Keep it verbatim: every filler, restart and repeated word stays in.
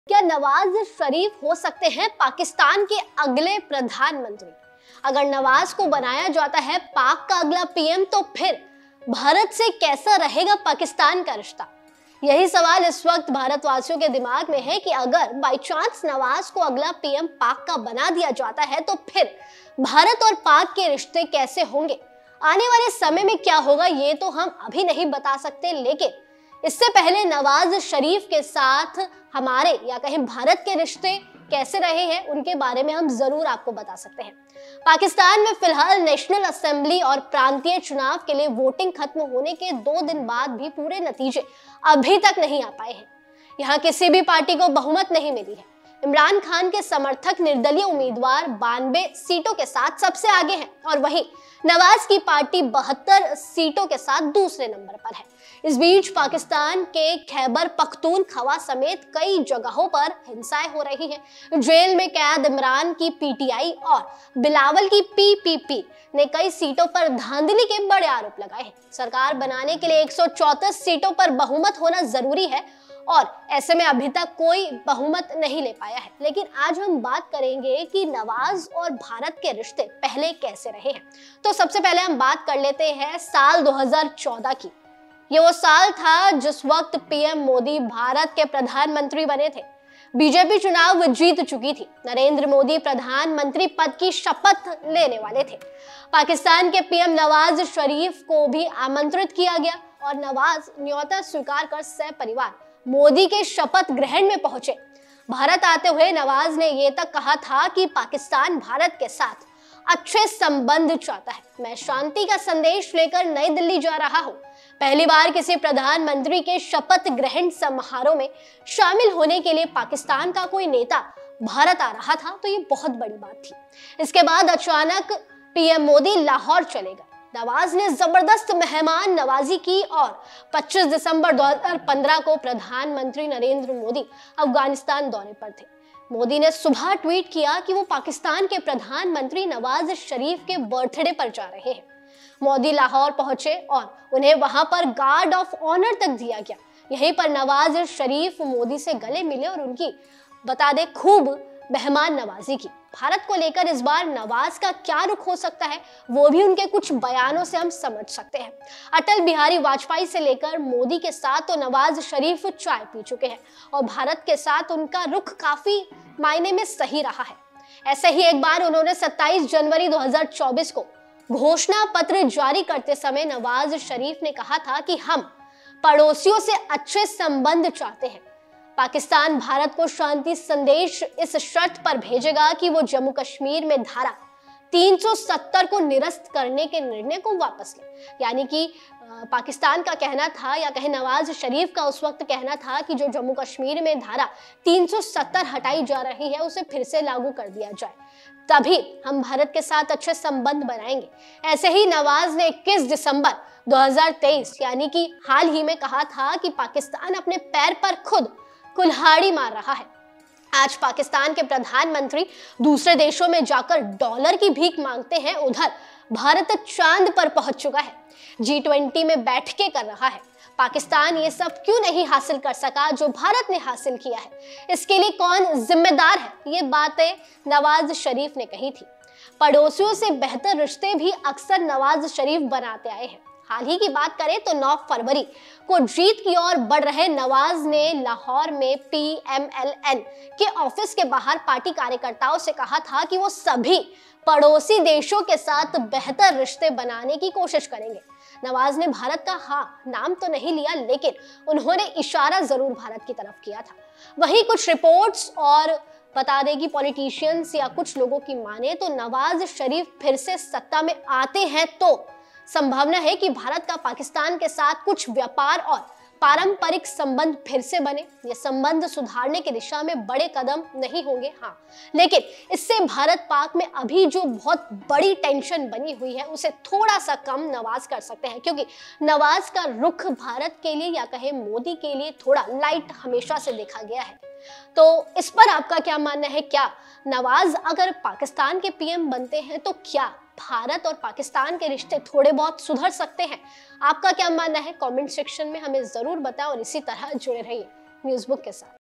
क्या नवाज शरीफ हो सकते हैं पाकिस्तान के अगले प्रधानमंत्री? अगर नवाज को बनाया जाता है पाक का अगला पीएम तो फिर भारत से कैसा रहेगा पाकिस्तान का रिश्ता? यही सवाल इस वक्त भारतवासियों के दिमाग में है कि अगर बाय चांस नवाज को अगला पीएम पाक का बना दिया जाता है तो फिर भारत और पाक के रिश्ते कैसे होंगे? आने वाले समय में क्या होगा ये तो हम अभी नहीं बता सकते, लेकिन इससे पहले नवाज शरीफ के साथ हमारे या कहें भारत के रिश्ते कैसे रहे हैं उनके बारे में हम जरूर आपको बता सकते हैं। पाकिस्तान में फिलहाल नेशनल असेंबली और प्रांतीय चुनाव के लिए वोटिंग खत्म होने के दो दिन बाद भी पूरे नतीजे अभी तक नहीं आ पाए हैं। यहाँ किसी भी पार्टी को बहुमत नहीं मिली है। इमरान खान के समर्थक निर्दलीय उम्मीदवार बानवे सीटों के साथ सबसे आगे हैं और वहीं नवाज की पार्टी बहत्तर सीटों के साथ दूसरे नंबर पर है। इस बीच पाकिस्तान के खैबर पख्तूनख्वा समेत कई जगहों पर हिंसाएं हो रही हैं। जेल में कैद इमरान की पीटीआई और बिलावल की पीपीपी ने कई सीटों पर धांधली के बड़े आरोप लगाए हैं। सरकार बनाने के लिए एक सौ चौंतीस सीटों पर बहुमत होना जरूरी है और ऐसे में अभी तक कोई बहुमत नहीं ले पाया है। लेकिन आज हम बात करेंगे कि नवाज और भारत के रिश्ते पहले कैसे रहे हैं। तो सबसे पहले हम बात कर लेते हैं साल दो हज़ार चौदह की। ये वो साल था जिस वक्त पीएम मोदी भारत के प्रधानमंत्री बने थे। बीजेपी चुनाव जीत चुकी थी। नरेंद्र मोदी प्रधानमंत्री पद की शपथ लेने वाले थे। पाकिस्तान के पीएम नवाज शरीफ को भी आमंत्रित किया गया और नवाज न्योता स्वीकार कर सपरिवार मोदी के शपथ ग्रहण में पहुंचे। भारत आते हुए नवाज ने ये तक कहा था कि पाकिस्तान भारत के साथ अच्छे संबंध चाहता है। मैं शांति का संदेश लेकर नई दिल्ली जा रहा हूँ। पहली बार किसी प्रधानमंत्री के शपथ ग्रहण समारोह में शामिल होने के लिए पाकिस्तान का कोई नेता भारत आ रहा था तो ये बहुत बड़ी बात थी। इसके बाद अचानक पीएम मोदी लाहौर चले गए। नवाज ने जबरदस्त मेहमान नवाजी की और पच्चीस दिसंबर दो हज़ार पंद्रह को प्रधानमंत्री नरेंद्र मोदी अफगानिस्तान दौरे पर थे। मोदी ने सुबह ट्वीट किया कि वो पाकिस्तान के प्रधानमंत्री नवाज शरीफ के बर्थडे पर जा रहे हैं। मोदी लाहौर पहुंचे और उन्हें वहां पर गार्ड ऑफ ऑनर तक दिया गया। यहीं पर नवाज शरीफ मोदी से गले मिले और उनकी बता दे खूब मेहमान नवाजी की। भारत को लेकर इस बार नवाज का क्या रुख हो सकता है वो भी उनके कुछ बयानों से हम समझ सकते हैं। अटल बिहारी वाजपेयी से लेकर मोदी के साथ तो नवाज शरीफ चाय पी चुके हैं और भारत के साथ उनका रुख काफी मायने में सही रहा है। ऐसे ही एक बार उन्होंने सत्ताईस जनवरी दो हज़ार चौबीस को घोषणा पत्र जारी करते समय नवाज शरीफ ने कहा था कि हम पड़ोसियों से अच्छे संबंध चाहते हैं। पाकिस्तान भारत को शांति संदेश इस शर्त पर भेजेगा कि वो जम्मू कश्मीर में धारा तीन सौ सत्तर को निरस्त करने के निर्णय को वापस ले। यानी कि पाकिस्तान का कहना था या कहे नवाज शरीफ का उस वक्त कहना था कि जो जम्मू कश्मीर में धारा तीन सौ सत्तर हटाई जा रही है उसे फिर से लागू कर दिया जाए, तभी हम भारत के साथ अच्छे संबंध बनाएंगे। ऐसे ही नवाज ने इक्कीस दिसंबर दो हज़ार तेईस यानी कि हाल ही में कहा था कि पाकिस्तान अपने पैर पर खुद कुल्हाड़ी मार रहा है। आज पाकिस्तान के प्रधानमंत्री दूसरे देशों में जाकर डॉलर की भीख मांगते हैं, उधर भारत चांद पर पहुंच चुका है। जी ट्वेंटी में बैठकें कर रहा है। पाकिस्तान ये सब क्यों नहीं हासिल कर सका जो भारत ने हासिल किया है? इसके लिए कौन जिम्मेदार है? ये बातें नवाज शरीफ ने कही थी। पड़ोसियों से बेहतर रिश्ते भी अक्सर नवाज शरीफ बनाते आए हैं। हाल ही की बात करें तो नौ फरवरी को जीत की ओर बढ़ रहे नवाज ने लाहौर में पीएमएलएन के ऑफिस के बाहर पार्टी कार्यकर्ताओं से कहा था कि वो सभी पड़ोसी देशों के साथ बेहतर रिश्ते बनाने की कोशिश करेंगे। नवाज ने भारत का हाँ नाम तो नहीं लिया, लेकिन उन्होंने इशारा जरूर भारत की तरफ किया था। वहीं कुछ रिपोर्ट्स और बता दें कि पॉलिटिशियंस या कुछ लोगों की माने तो नवाज शरीफ फिर से सत्ता में आते हैं तो संभावना है कि भारत का पाकिस्तान के साथ कुछ व्यापार और पारंपरिक संबंध फिर से बने। ये संबंध सुधारने की दिशा में बड़े कदम नहीं होंगे हाँ, लेकिन इससे भारत पाक में अभी जो बहुत बड़ी टेंशन बनी हुई है उसे थोड़ा सा कम नवाज कर सकते हैं, क्योंकि नवाज का रुख भारत के लिए या कहे मोदी के लिए थोड़ा लाइट हमेशा से देखा गया है। तो इस पर आपका क्या मानना है? क्या नवाज अगर पाकिस्तान के पीएम बनते हैं तो क्या भारत और पाकिस्तान के रिश्ते थोड़े बहुत सुधर सकते हैं? आपका क्या मानना है? कमेंट सेक्शन में हमें जरूर बताएं और इसी तरह जुड़े रहिए न्यूज़ बुक के साथ।